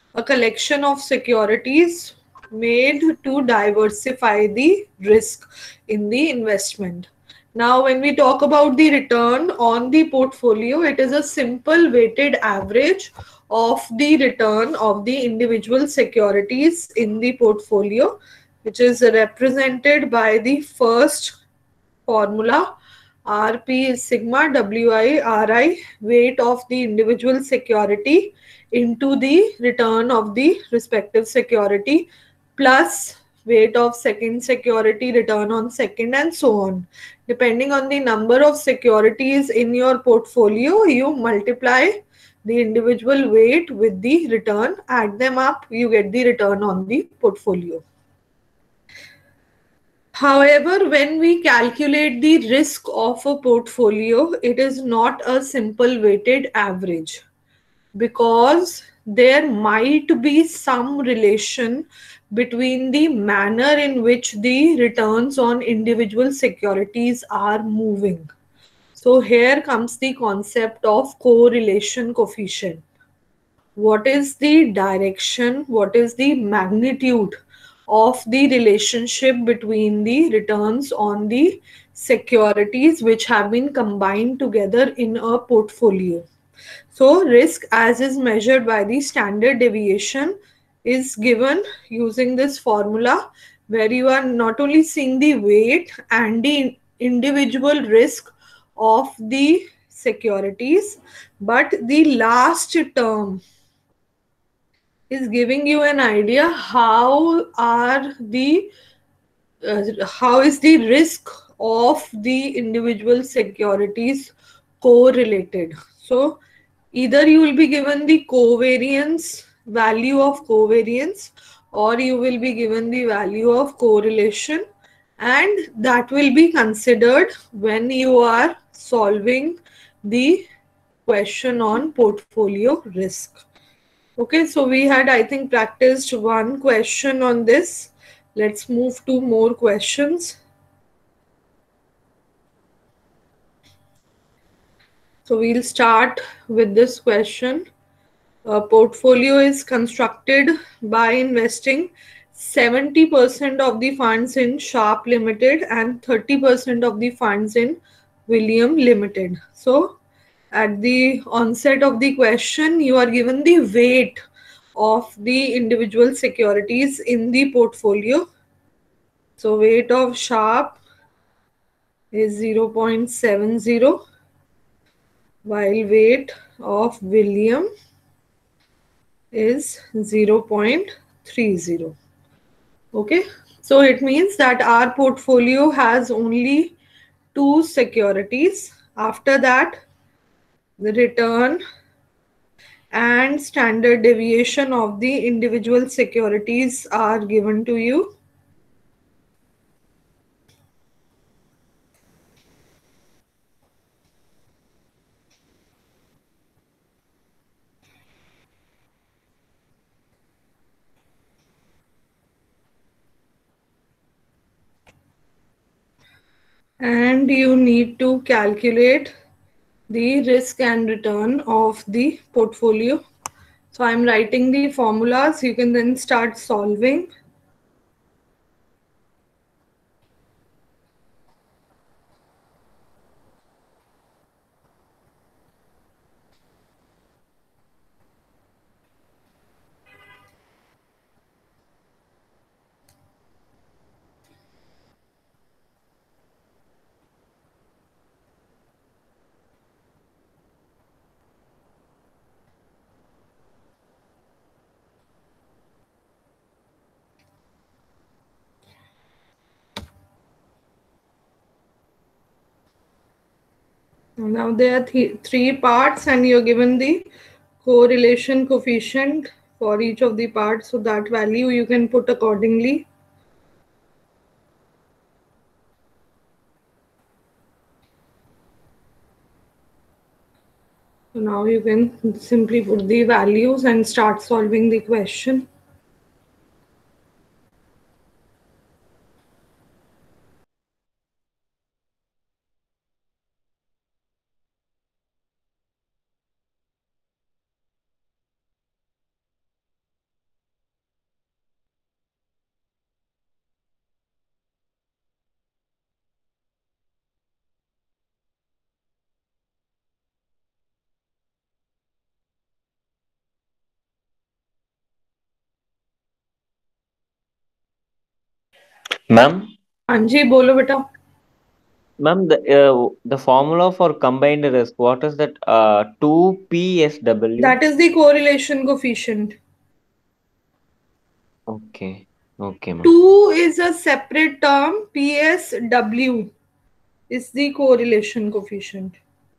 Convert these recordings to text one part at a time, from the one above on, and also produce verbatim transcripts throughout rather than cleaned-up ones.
a collection of securities made to diversify the risk in the investment. Now, when we talk about the return on the portfolio, it is a simple weighted average of the return of the individual securities in the portfolio, which is represented by the first formula. R P is sigma W I R I, weight of the individual security into the return of the respective security, plus weight of second security, return on second, and so on. Depending on the number of securities in your portfolio, you multiply the individual weight with the return, add them up, you get the return on the portfolio. However, when we calculate the risk of a portfolio, it is not a simple weighted average, because there might be some relation between the manner in which the returns on individual securities are moving. So here comes the concept of correlation coefficient. What is the direction, what is the magnitude of the relationship between the returns on the securities which have been combined together in a portfolio? So risk as is measured by the standard deviation is given using this formula, where you are not only seeing the weight and the individual risk of the securities, but the last term is giving you an idea how are the uh, how is the risk of the individual securities correlated. So either you will be given the covariance, value of covariance, or you will be given the value of correlation, and that will be considered when you are solving the question on portfolio risk. Okay, so we had, I think, practiced one question on this. Let's move to more questions. So we'll start with this question. A portfolio is constructed by investing seventy percent of the funds in Sharp Limited and thirty percent of the funds in William Limited. So at the onset of the question, you are given the weight of the individual securities in the portfolio. So weight of Sharp is zero point seven zero, while weight of William is zero point three zero. Okay, so it means that our portfolio has only two securities. After that, the return and standard deviation of the individual securities are given to you. And you need to calculate the risk and return of the portfolio. So I'm writing the formulas. You can then start solving. Now there are th three parts, and you're given the correlation coefficient for each of the parts. So that value you can put accordingly. So now you can simply put the values and start solving the question. Ma'am, हाँ जी, बोलो बेटा. ma'am, the uh, the formula for combined risk, what is that? Uh, two P S W. That is the correlation coefficient. Okay, okay, ma'am. two is a separate term. P S W is the correlation coefficient.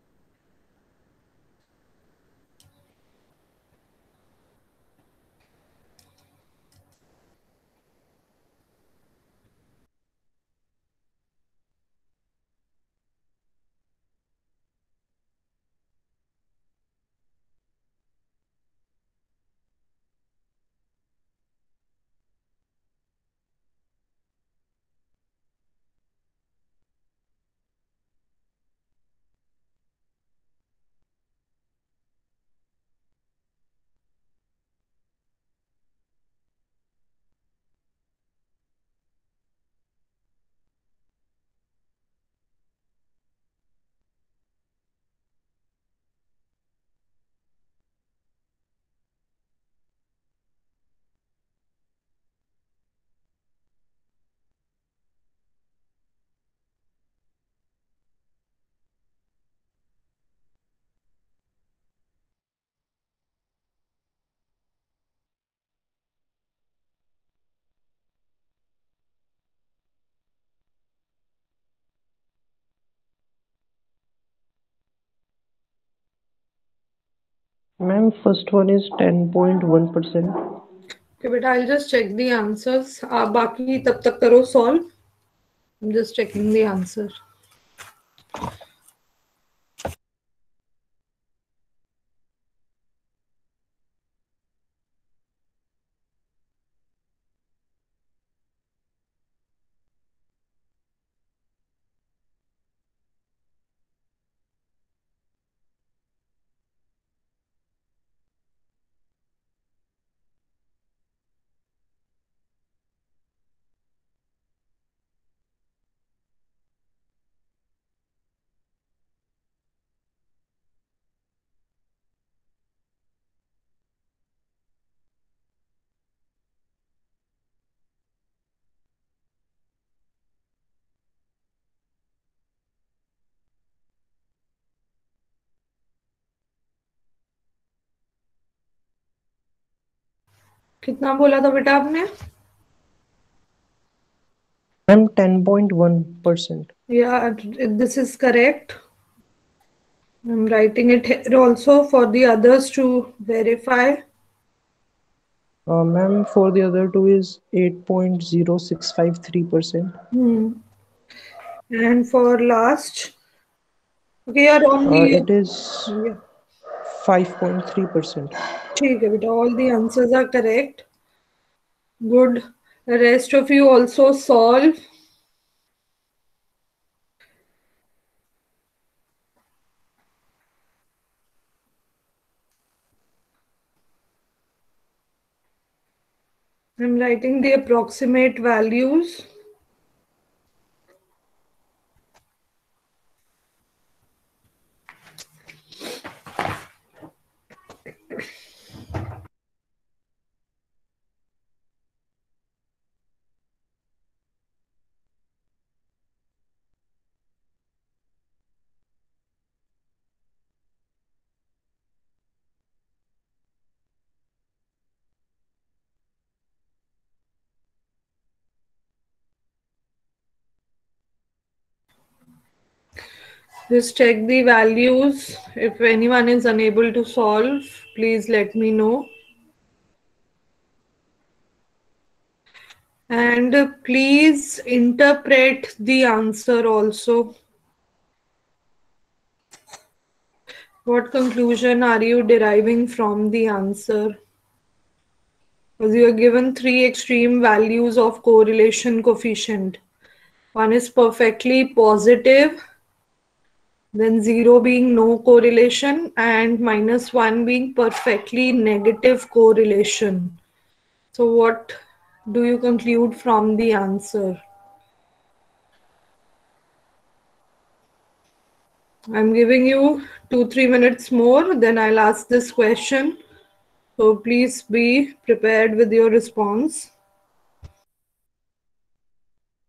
Ma'am, first one is ten point one percent. Okay, बेटा, I'll just check the answers. आप बाकी तब तक करो solve. I'm just checking the answer. कितना बोला था बेटा आपने? Ma'am, ten point one percent. Yeah, this is correct. I'm writing it here also for the others to verify. Uh, ma'am, for the other two is eight point zero six five three percent. Hmm. And for last, okay, you're Uh, only. it is Yeah, five point three percent. ठीक है बेटा, all the answers are correct. Good. The rest of you also solve. I'm writing the approximate values. Just check the values. If anyone is unable to solve, please let me know. And please interpret the answer also. What conclusion are you deriving from the answer? Because you are given three extreme values of correlation coefficient. One is perfectly positive, then zero being no correlation, and minus one being perfectly negative correlation. So what do you conclude from the answer? I'm giving you two, three minutes more, then I'll ask this question. So please be prepared with your response.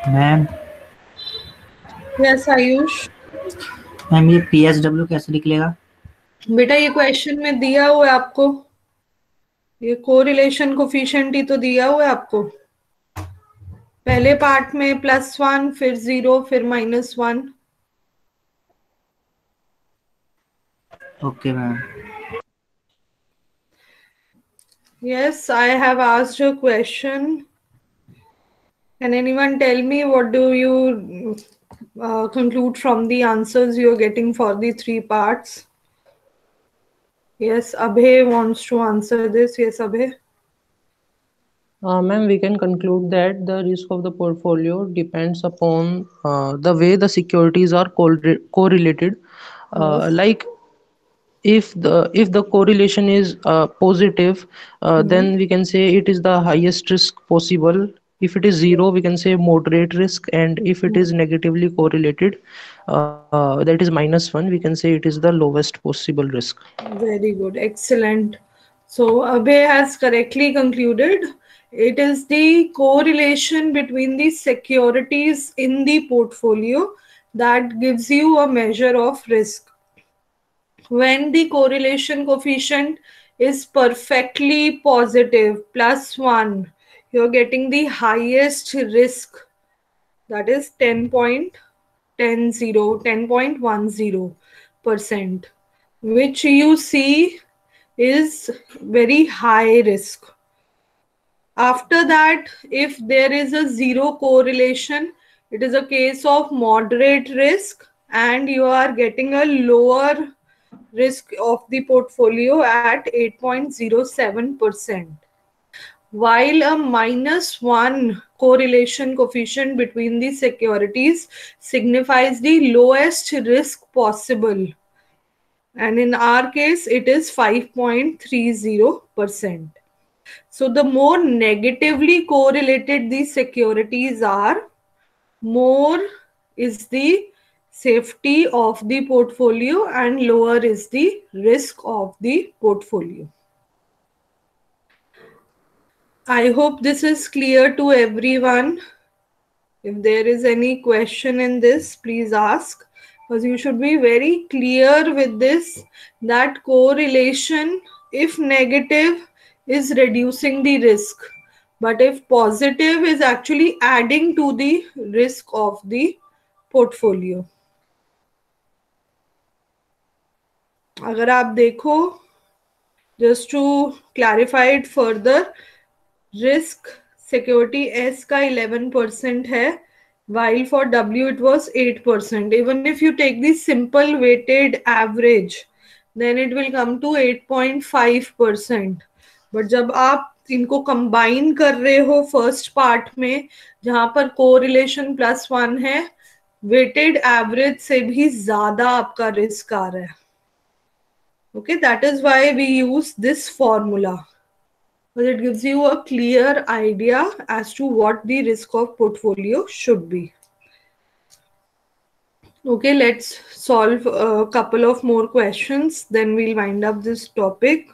Ma'am yes Ayush. Ma'am ये P S W कैसे निकलेगा? बेटा ये question में दिया हुआ है आपको, ये कोरिलेशन कोफिशिएंट ही तो दिया हुआ है आपको। पहले पार्ट में प्लस वन, फिर जीरो, फिर minus one. Okay ma'am. Yes, I have asked a question. Can anyone tell me what do you uh, conclude from the answers you're getting for the three parts? Yes, Abhay wants to answer this. Yes, Abhay. Uh, ma'am, we can conclude that the risk of the portfolio depends upon uh, the way the securities are corre- correlated. Uh, Yes. like if the if the correlation is uh, positive, uh, Hmm. then we can say it is the highest risk possible. If it is zero, we can say moderate risk, and if it Hmm. is negatively correlated, uh, that is minus one, we can say it is the lowest possible risk. Very good. Excellent. So Abhay has correctly concluded. It is the correlation between the securities in the portfolio that gives you a measure of risk. When the correlation coefficient is perfectly positive, plus one, you're getting the highest risk, that is ten point one zero, ten point one zero percent, which you see is very high risk. After that, if there is a zero correlation, it is a case of moderate risk and you are getting a lower risk of the portfolio at eight point zero seven percent. While a minus one correlation coefficient between the securities signifies the lowest risk possible. And in our case, it is five point three zero percent. So the more negatively correlated these securities are, more is the safety of the portfolio and lower is the risk of the portfolio. I hope this is clear to everyone. If there is any question in this, please ask, because you should be very clear with this that correlation, if negative, is reducing the risk, but if positive, is actually adding to the risk of the portfolio. अगर आप देखो, just to clarify it further, risk security S का eleven percent है, while for W it was eight percent. Even if you take the simple weighted average, then it will come to eight point five percent. But जब आप इनको combine कर रहे हो first part में, जहां पर कोरिलेशन प्लस वन है, वेटेड एवरेज से भी ज्यादा आपका रिस्क आ रहा है. Okay, that is why we use this formula. But it gives you a clear idea as to what the risk of portfolio should be. Okay, let's solve a couple of more questions, then we'll wind up this topic.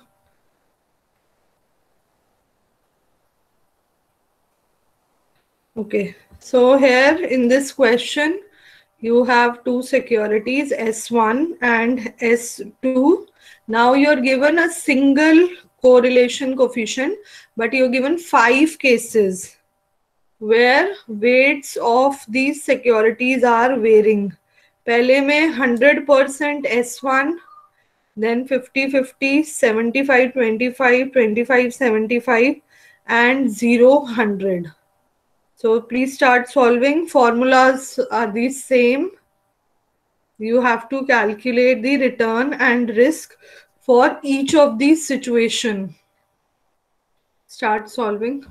Okay, so here in this question, you have two securities S one and S two. Now you're given a single correlation coefficient, but you're given five cases where weights of these securities are varying. पहले में one hundred percent S one, then fifty fifty, seventy-five twenty-five, twenty-five seventy-five, and zero one hundred. So please start solving. Formulas are the same. You have to calculate the return and risk for each of these situations. Start solving.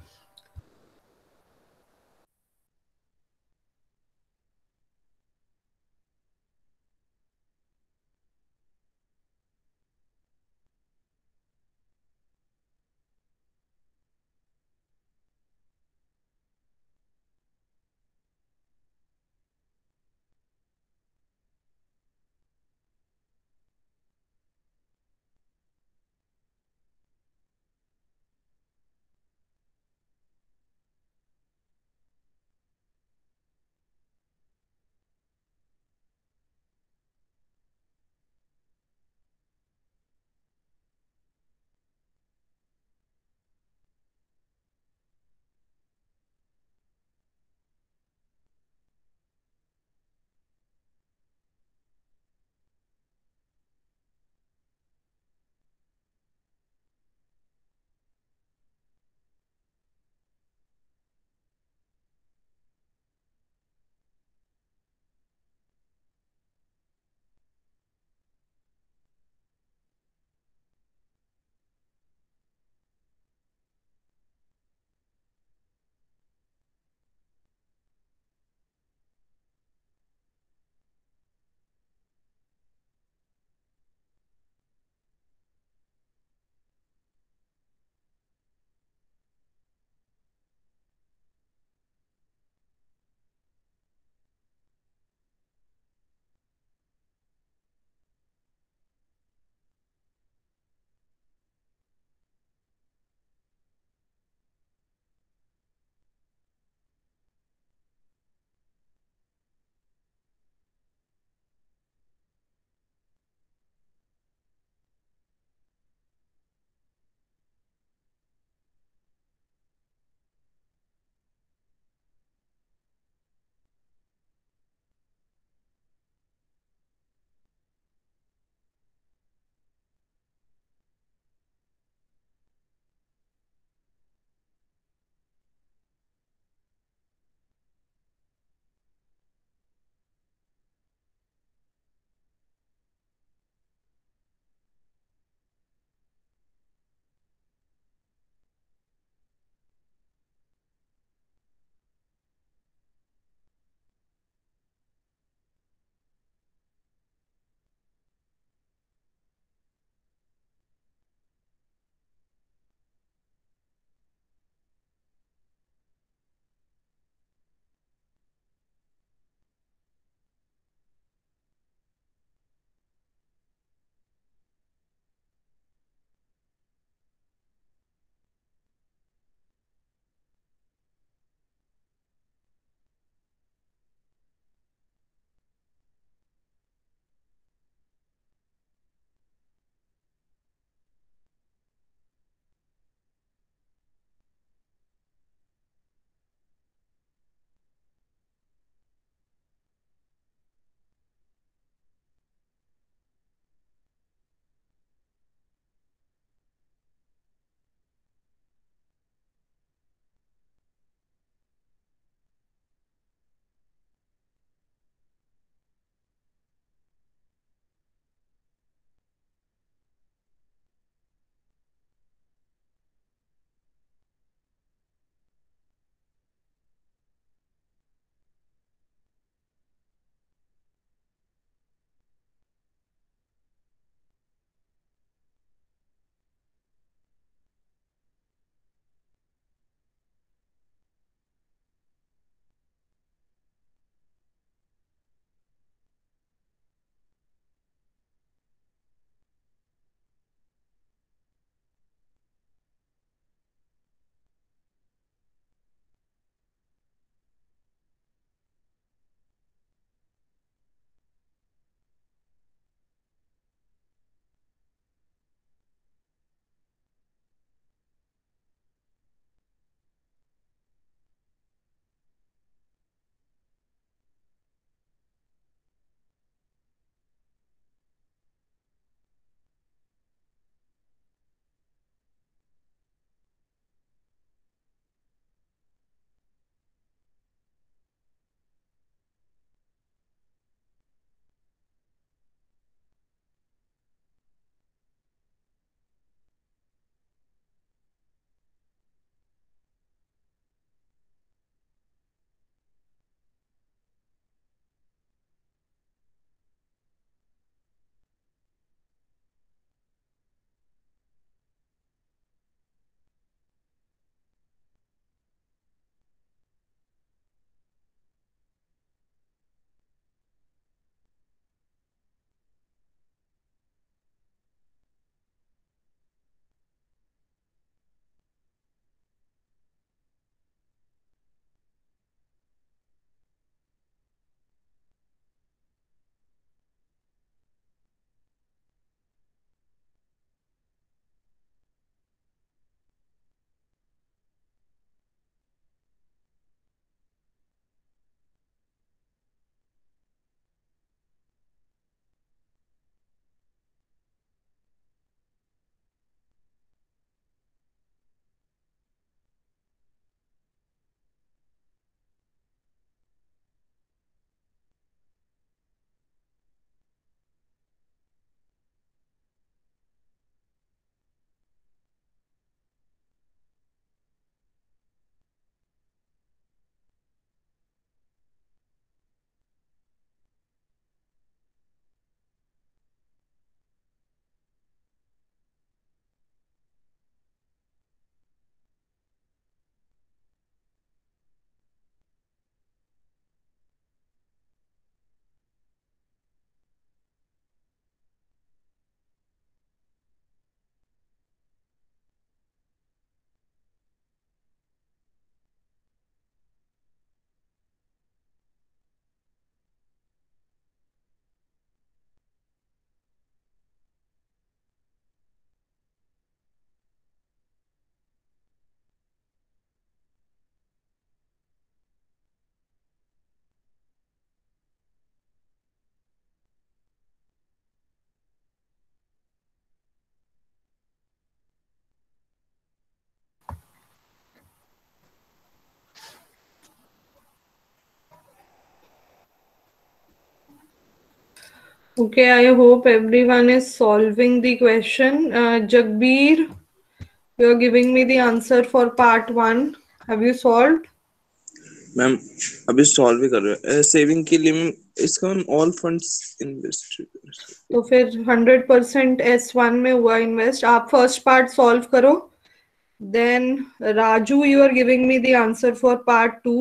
Okay, I hope everyone is solving the question. Uh, Jagbir, you are giving me the answer for part one. Have you solved? Ma'am अभी solve ही कर रहे हैं saving के लिए ma'am इसका ma'am all funds invest तो फिर हंड्रेड परसेंट एस वन में हुआ इन्वेस्ट. आप फर्स्ट पार्ट सॉल्व करो. Then Raju, you are giving me the answer for part two.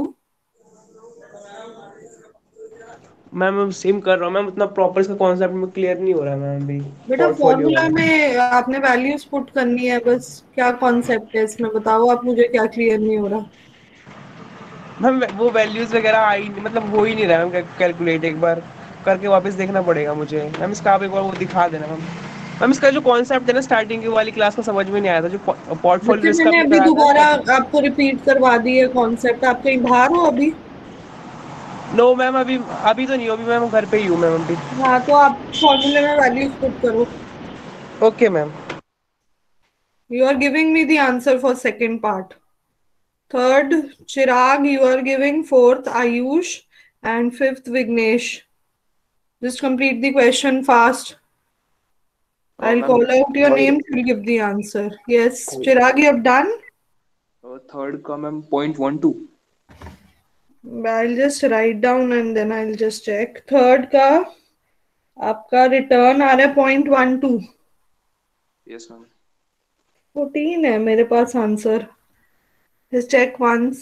Ma'am मैं सेम कर रहा हूँ मैम, उतना प्रॉपर इसका कॉन्सेप्ट में क्लियर नहीं हो रहा है मैम अभी. बेटा पोर्टफोलियो फॉर्मूला वाला में आपने वैल्यूज पुट करनी है बस. क्या कॉन्सेप्ट है इसमें बताओ आप मुझे, क्या क्लियर नहीं हो रहा. मैम वो वैल्यूज वगैरह आई नहीं, मतलब हो ही नहीं रहा मैम कैलकुलेट. एक बार करके वापस देखना पड़ेगा मुझे मैम. इसका आप एक बार वो दिखा देना मैम. मैम इसका जो कॉन्सेप्ट है ना स्टार्टिंग की वाली क्लास में समझ में नहीं आया था, जो पोर्टफोलियो वैसे रिस्क मैंने आपने अभी कराया दोबारा था. आपको रिपीट करवा दी है कॉन्सेप्ट. आप कहीं बाहर हो अभी? नो मैम अभी अभी तो नहीं हो, अभी मैम घर पे ही हूँ मैम अभी. हाँ तो आप फॉर्मूले में वैल्यूज पुट करो. Okay ma'am. You are giving me the answer for second part. Third, Chirag, you are giving. Fourth, Ayush. And fifth, Vignesh. Just complete the question fast. Oh, I'll ma'am, call this out your third- names. You'll give the answer. Yes, Chirag, you have done? Third का ma'am point one two. I'll just write down and then I'll just check. Third का आपका return आ रहा है point one two. Yes ma'am. Fourteen है मेरे पास answer. Just check once.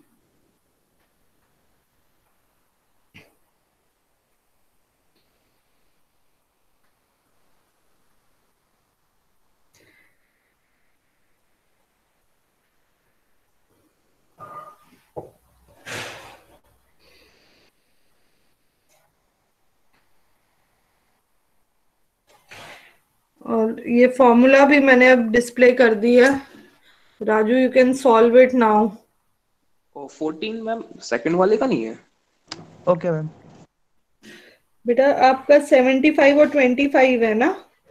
और ये फॉर्मूला भी मैंने अब डिस्प्ले कर दी है. Raju, you can solve it now. Oh fourteen ma'am second वाले का नहीं है. Okay ma'am. बेटा आपका सेवेंटी फाइव और ट्वेंटी फाइव है ना.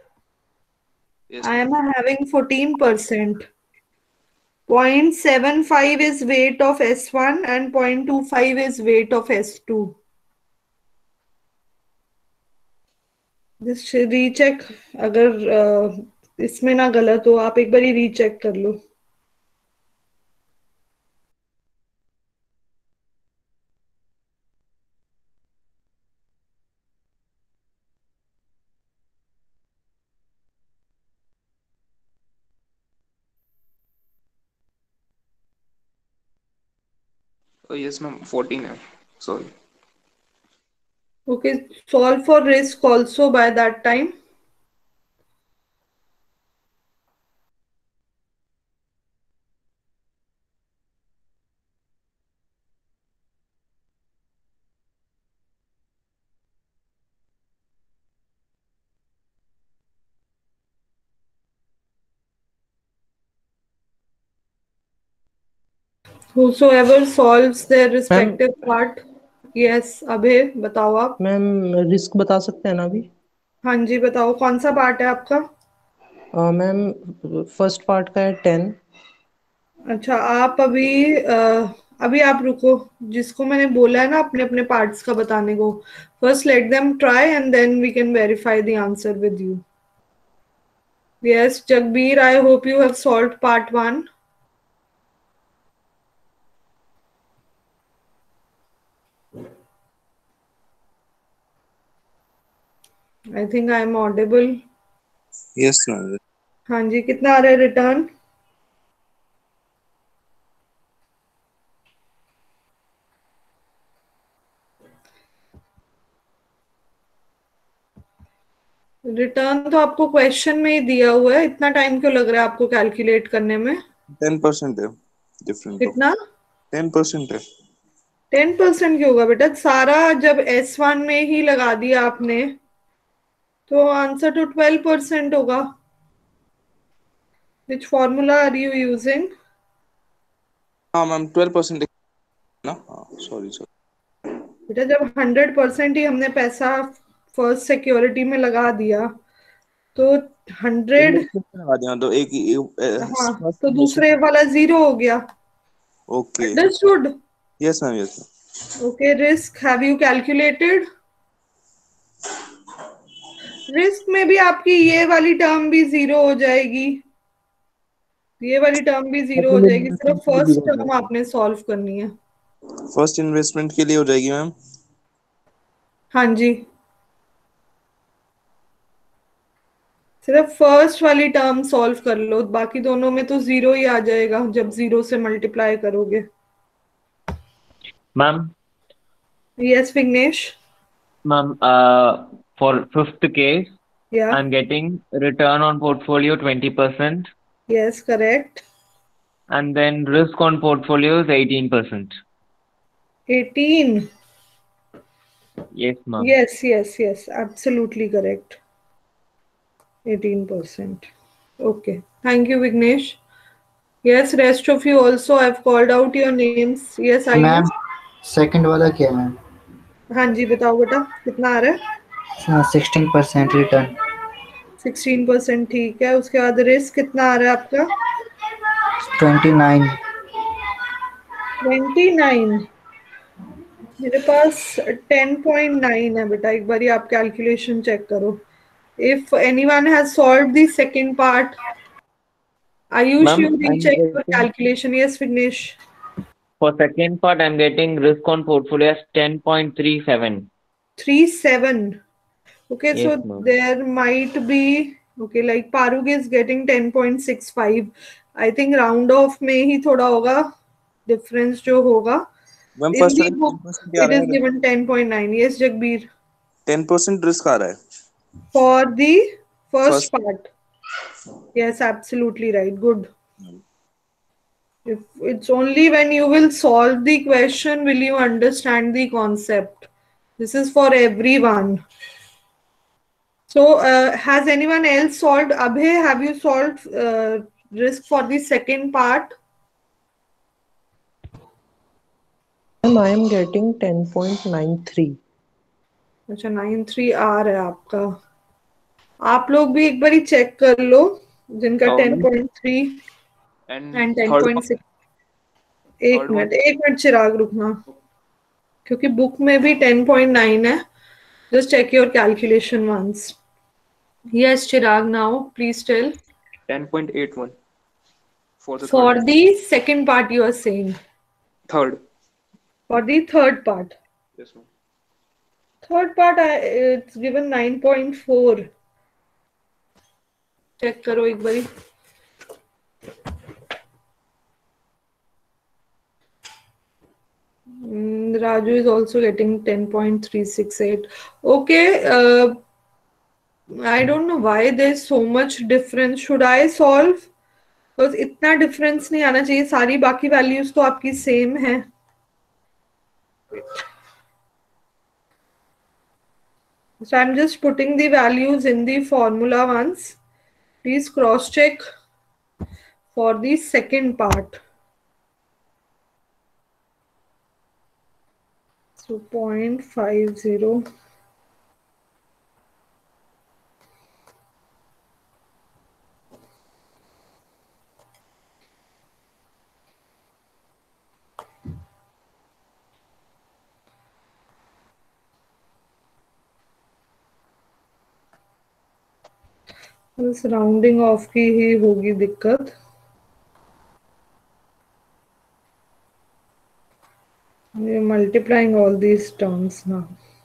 I am having fourteen percent. Point seven five is weight of S one and point two five is weight of S two. Just recheck. अगर uh, इसमें ना गलत हो आप एक बार ही रीचेक कर लो. यस मैम फोर्टीन है. Sorry. Okay, solve for risk also by that time. Whosoever solves their respective part. Yes, Abhay बताओ आप. मैम रिस्क बता सकते हैं ना अभी? हाँ जी बताओ कौन सा पार्ट है आपका. अ, मैम फर्स्ट पार्ट का है टेन. अच्छा आप अभी अ, अभी आप रुको. जिसको मैंने बोला है ना अपने अपने पार्ट्स का बताने को, first let them try and then we can verify the answer with you. Yes Jagbir, I hope you have solved part one. I think I am audible. Yes ma'am. हाँ जी कितना आ रहा है रिटर्न. रिटर्न तो आपको क्वेश्चन में ही दिया हुआ है. इतना टाइम क्यों लग रहा है आपको कैलकुलेट करने में. टेन परसेंट है डिफरेंट. कितना? टेन परसेंट है. टेन परसेंट क्यों होगा बेटा. सारा जब एस वन में ही लगा दिया आपने तो आंसर तो ट्वेल्व परसेंट होगा. Which formula are you using. हाँ मैम ट्वेल्व परसेंट ना. सॉरी सॉरी बेटा जब हंड्रेड परसेंट ही हमने पैसा फर्स्ट सिक्योरिटी में लगा दिया तो हंड्रेड. लगा दिया तो एक हाँ तो दूसरे वाला जीरो हो गया. Okay. Understood. Yes ma'am. Yes Okay, risk. Have you calculated? Risk में भी आपकी ये वाली टर्म भी जीरो हो जाएगी, ये वाली टर्म भी जीरो हो जाएगी, सिर्फ फर्स्ट टर्म आपने सॉल्व करनी है। फर्स्ट इन्वेस्टमेंट के लिए हो जाएगी मैम। हाँ जी, सिर्फ फर्स्ट वाली टर्म सॉल्व कर लो, बाकी दोनों में तो जीरो ही आ जाएगा जब जीरो से मल्टीप्लाई करोगे। Ma'am yes Vighnesh. Ma'am uh, for fifth case या I'm getting return on portfolio twenty percent yes correct. and then risk on portfolio is eighteen percent. Eighteen. Yes ma'am. Yes, yes, yes, absolutely correct. eighteen percent. Okay. Thank you, Vignesh. Yes, rest of you also, I've called out your names. Yes, I ma'am second वाला क्या है ma'am? हाँ जी, बताओ बेटा कितना आ रहा है? Sixteen percent return. Sixteen percent ठीक है। उसके बाद रिस्क कितना आ रहा है आपका? Twenty nine. Twenty nine. मेरे पास टेन पॉइंट नाइन है बेटा, एक बार आप कैलकुलेशन चेक करो। If anyone has solved the second part, Ayush, Ma'am, you I'm recheck your getting, calculation. Yes, Vignesh. for second part I'm getting risk on portfolio as ten point three seven. Three seven. Okay, Yes, so ma'am. there might be, okay, like Parug is getting ten point six five. I think round off में ही थोड़ा होगा difference जो होगा. Ma'am In first the वाले book, ten percent क्या आ it रहा is है? given ten point nine. Yes, Jagbir. Ten percent risk आ रहा है For the first first. part. Yes, absolutely right. Good. If it's only when you will solve the question will you understand the concept. This is for everyone. So, uh, has anyone else solved? Abhay, have you solved uh, risk for the second part? Ma'am, I am getting ten point nine three. अच्छा nine three आ रहा है आपका। आप लोग भी एक बार ही check कर लो जिनका ten point three and ten point six. एक मिनट एक मिनट चिराग रुकना, क्योंकि बुक में भी टेन पॉइंट नाइन है। Just check your calculation once. Yes Chirag, now please tell. ten point eight one for the For third. the second part you are saying? Third. For the third part? Yes, ma'am. Third part I, it's given nine point four. Check करो एक बारी। Mm, Raju is also getting ten point three six eight. Okay, uh, I don't know why there's so much difference. Should I solve? Because इतना difference नहीं आना चाहिए, सारी बाकी values तो आपकी same है। So I'm just putting the values in the formula once. Please cross check for the second part. So zero point five zero. बस राउंडिंग ऑफ की ही होगी दिक्कत। We are multiplying all these terms now.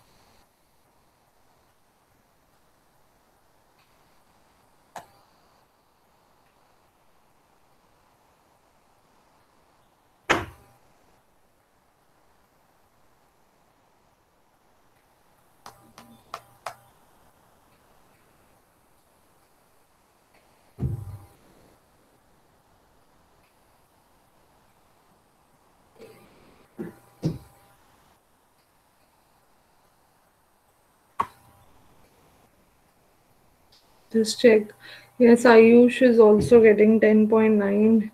Just check. Yes, Ayush is also getting ten point nine.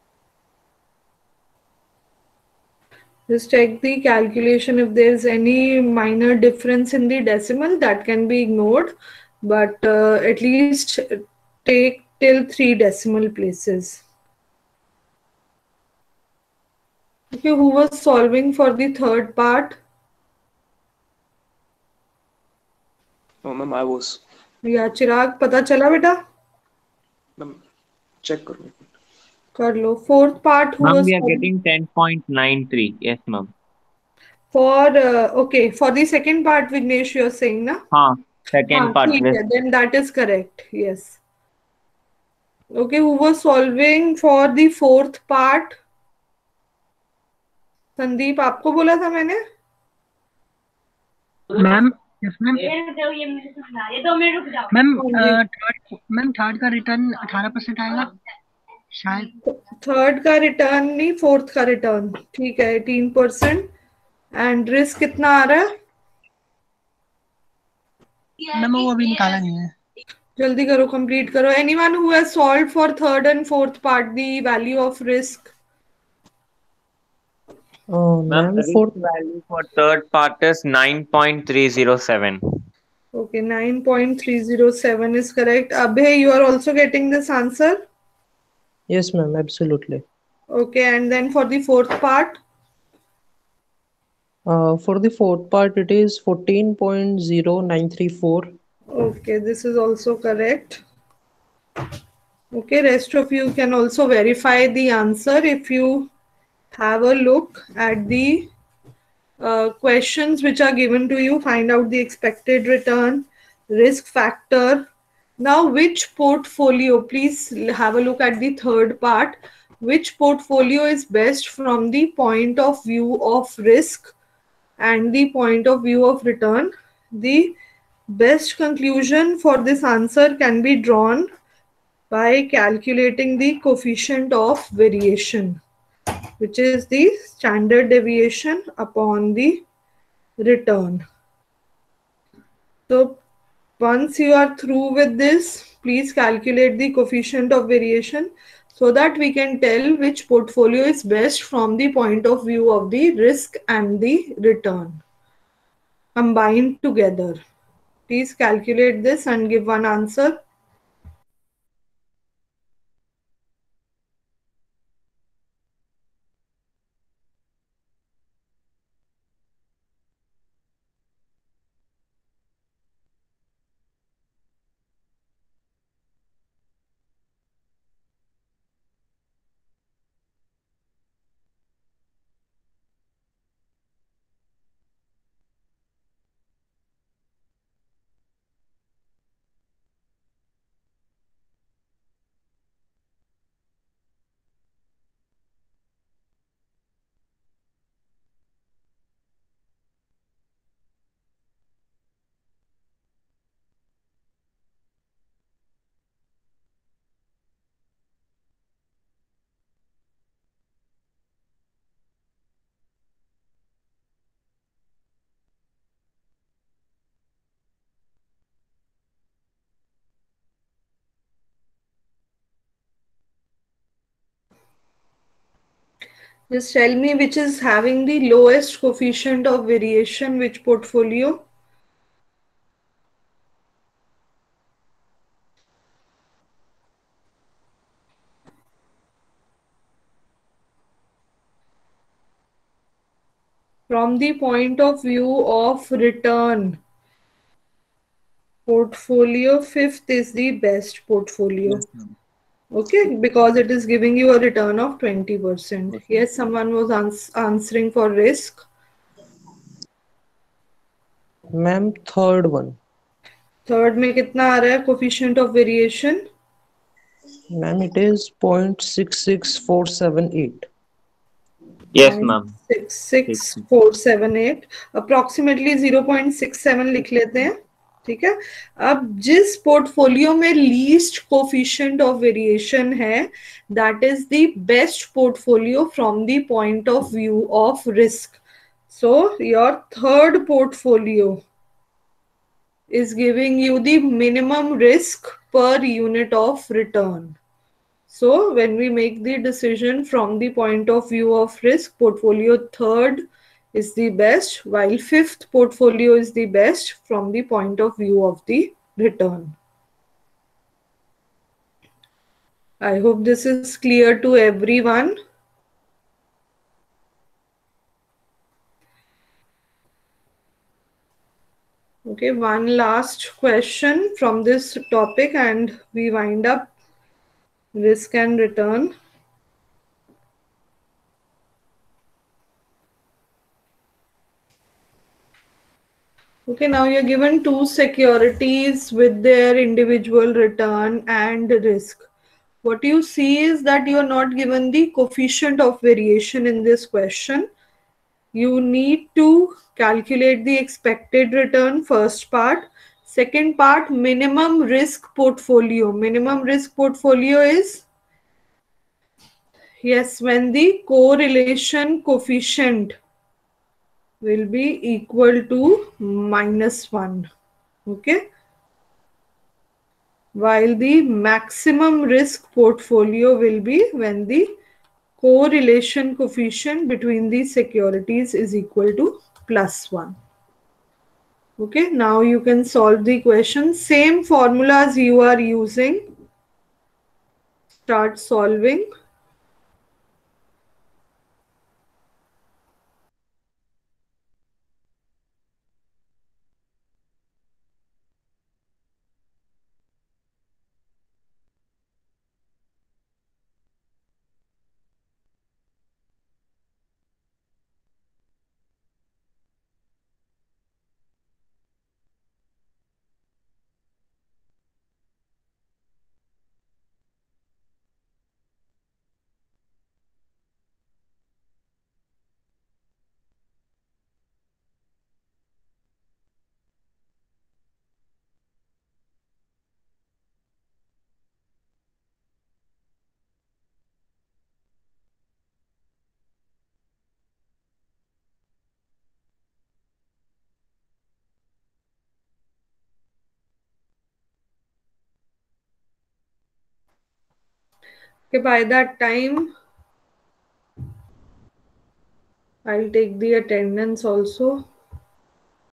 Just check the calculation. If there's any minor difference in the decimal, that can be ignored. But uh, at least take till three decimal places. Okay, who was solving for the third part? Oh, ma'am, I was. या चिराग पता चला बेटा? Ma'am check करो. कर लो. Fourth part who Ma'am, was we are solving? getting ten point nine three. Yes, ma'am. For uh, okay, for the second part, Vignesh, you're saying na? हाँ, second हाँ, part ठीक risk. है. Then that is correct. Yes. Okay, who was solving for the fourth part? Sandeep, आपको बोला था मैंने? Ma'am yes ma'am ma'am हाँ जी. थर्ड मैम थर्ड का रिटर्न अठारह परसेंट आएगा शायद. थर्ड का रिटर्न नहीं, फोर्थ का रिटर्न. ठीक है, एटीन परसेंट. एंड रिस्क कितना आ रहा है? मैम वो अभी निकाला नहीं है. जल्दी करो, कंप्लीट करो. Anyone who has solved for third and fourth part the value of risk? Uh, Ma'am, ma'am, the risk for value for third part is nine point three zero seven. Okay, nine point three zero seven is correct. Abhay, you are also getting this answer? yes, ma'am, absolutely. Okay, and then for the fourth part? Uh, for the fourth part, it is fourteen point zero nine three four. Okay, this is also correct. Okay, rest of you can also verify the answer if you have a look at the uh, questions which are given to you. Find out the expected return, risk factor. Now, which portfolio, please have a look at the third part. Which portfolio is best from the point of view of risk and the point of view of return? The best conclusion for this answer can be drawn by calculating the coefficient of variation, which is the standard deviation upon the return. So once you are through with this, please calculate the coefficient of variation so that we can tell which portfolio is best from the point of view of the risk and the return combined together. Please calculate this and give one answer. Just tell me which is having the lowest coefficient of variation, which portfolio? From the point of view of return, portfolio fifth is the best portfolio. Yes, ma'am. Okay, because it is giving you a return of twenty percent. Okay. Yes, someone was ans answering for risk. Ma'am, third one. Third में कितना आ रहा है coefficient of variation? Ma'am, it is zero point six six four seven eight. Yes, ma'am. six six four seven eight, approximately zero point six seven लिख लेते हैं. ठीक है. अब जिस पोर्टफोलियो में लीस्ट कोफिशिएंट ऑफ वेरिएशन है, that is the best portfolio from the point of view of risk. So your third portfolio is giving you the minimum risk per unit of return. So when we make the decision from the point of view of risk, portfolio third is the best, while fifth portfolio is the best from the point of view of the return. I hope this is clear to everyone. Okay, one last question from this topic and we wind up risk and return. Okay, now you're given two securities with their individual return and risk. What you see is that you are not given the coefficient of variation in this question. You need to calculate the expected return, first part. Second part, minimum risk portfolio. Minimum risk portfolio is, yes, when the correlation coefficient will be equal to minus one. Okay. While the maximum risk portfolio will be when the correlation coefficient between the securities is equal to plus one. Okay, now you can solve the question. Same formulas you are using. Start solving. Okay, by that time, I'll take the attendance also.